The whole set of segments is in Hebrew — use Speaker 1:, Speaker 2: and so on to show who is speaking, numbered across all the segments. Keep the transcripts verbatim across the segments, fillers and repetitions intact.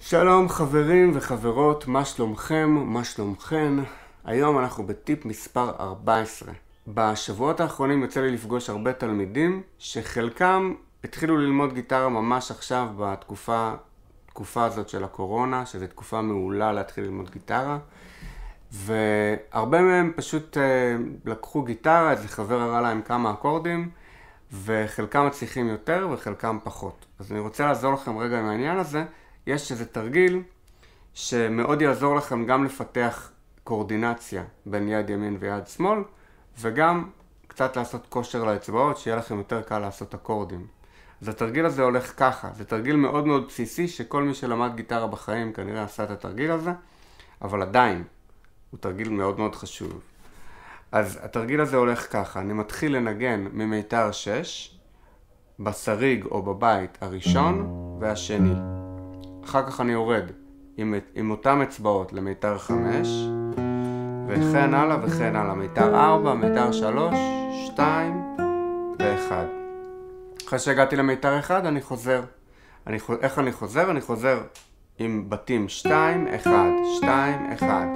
Speaker 1: שלום חברים וחברות, מה שלומכם? מה שלומכן? היום אנחנו בטיפ מספר ארבע עשרה. בשבועות האחרונים יוצא לי לפגוש הרבה תלמידים שחלקם התחילו ללמוד גיטרה ממש עכשיו בתקופה תקופה הזאת של הקורונה, שזו תקופה מעולה להתחיל ללמוד גיטרה. והרבה מהם פשוט לקחו גיטרה, איזה חבר הראה להם כמה אקורדים, וחלקם מצליחים יותר וחלקם פחות. אז אני רוצה לעזור לכם רגע עם העניין הזה. יש איזה תרגיל שמאוד יעזור לכם גם לפתח קורדינציה בין יד ימין ויד שמאל, וגם קצת לעשות כושר לאצבעות, שיהיה לכם יותר קל לעשות אקורדים. אז התרגיל הזה הולך ככה, זה תרגיל מאוד מאוד בסיסי שכל מי שלמד גיטרה בחיים כנראה עשה את התרגיל הזה, אבל עדיין הוא תרגיל מאוד מאוד חשוב. אז התרגיל הזה הולך ככה, אני מתחיל לנגן ממיתר שש, בסריג או בבית הראשון והשני. אחר כך אני יורד עם, עם אותם אצבעות למיתר חמש, וכן הלאה וכן הלאה. מיתר ארבע, מיתר שלוש, שתיים ואחד. אחרי שהגעתי למיתר אחד אני חוזר. אני, איך אני חוזר? אני חוזר עם בתים שתיים, אחד, שתיים, אחד.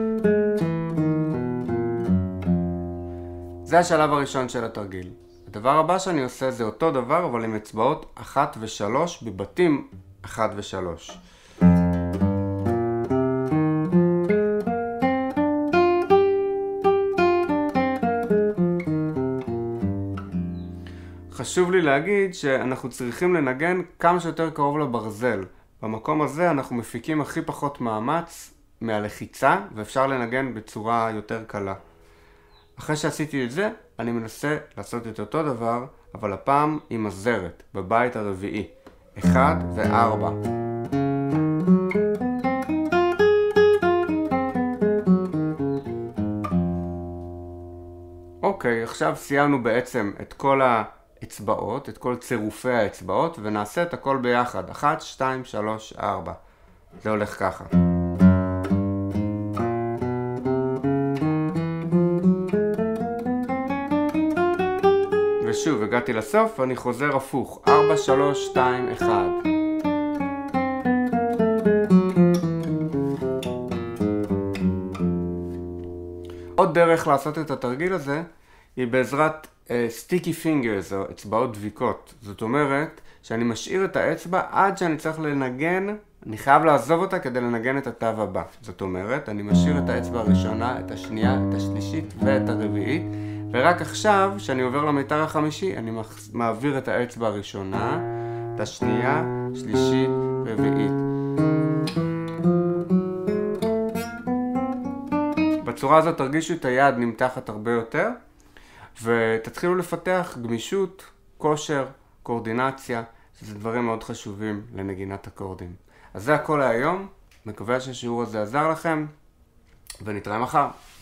Speaker 1: זה השלב הראשון של התרגיל. הדבר הבא שאני עושה זה אותו דבר, אבל עם אצבעות אחת ושלוש בבתים אחת ושלוש. חשוב לי להגיד שאנחנו צריכים לנגן כמה שיותר קרוב לברזל. במקום הזה אנחנו מפיקים הכי פחות מאמץ מהלחיצה, ואפשר לנגן בצורה יותר קלה. אחרי שעשיתי את זה, אני מנסה לעשות את אותו דבר, אבל הפעם עם הזרת, בבית הרביעי. אחד וארבע. אוקיי, עכשיו סיימנו בעצם את כל האצבעות, את כל צירופי האצבעות, ונעשה את הכל ביחד. אחת, שתיים, שלוש, ארבע. זה הולך ככה. ושוב, הגעתי לסוף ואני חוזר הפוך. ארבע, שלוש, שתיים, אחד. עוד דרך לעשות את התרגיל הזה היא בעזרת סטיקי uh, פינגרס או אצבעות דביקות. זאת אומרת שאני משאיר את האצבע עד שאני צריך לנגן, אני חייב לעזוב אותה כדי לנגן את התו הבא. זאת אומרת, אני משאיר את האצבע הראשונה, את השנייה, את השלישית ואת הרביעית. ורק עכשיו, כשאני עובר למיתר החמישי, אני מעביר את האצבע הראשונה, את השנייה, שלישית, רביעית. בצורה הזאת תרגישו את היד נמתחת הרבה יותר, ותתחילו לפתח גמישות, כושר, קורדינציה, שזה דברים מאוד חשובים לנגינת אקורדים. אז זה הכל להיום, מקווה שהשיעור הזה עזר לכם, ונתראה מחר.